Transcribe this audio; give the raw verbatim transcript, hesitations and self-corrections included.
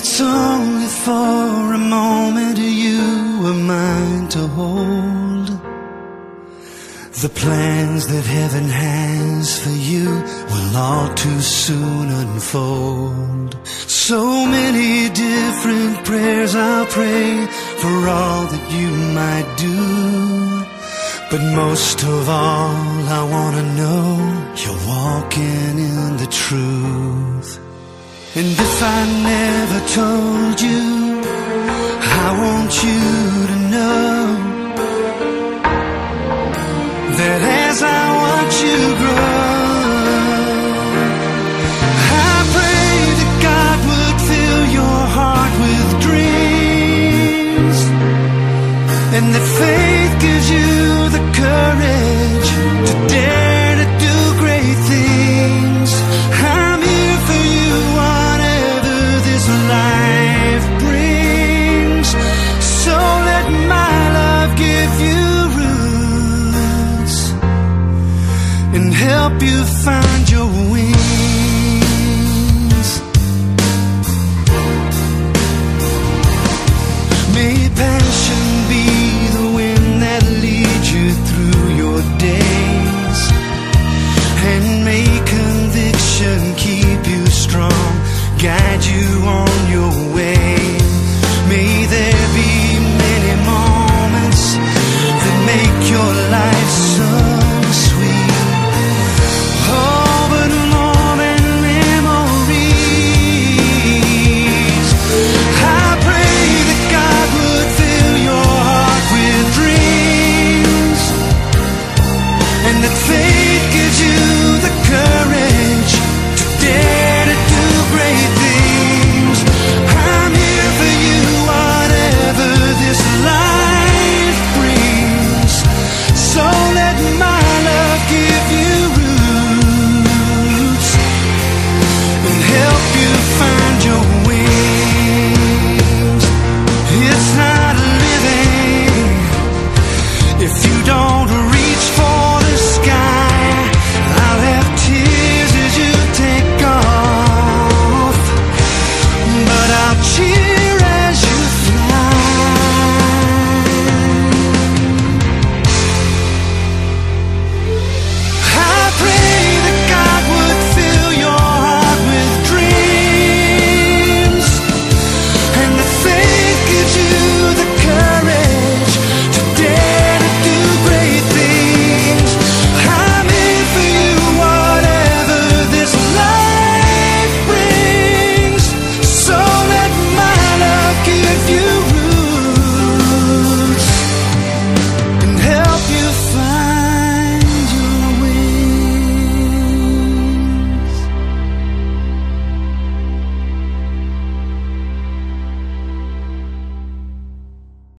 it's only for a moment you are mine to hold. The plans that heaven has for you will all too soon unfold. So many different prayers I'll pray for all that you might do, but most of all I want to know you're walking in the truth. And if I never told you, I want you to know that as I watch you grow, I pray that God would fill your heart with dreams, and that faith gives you the courage to dare to do great things. I'm here for you whatever this life brings, so let my love give you and help you find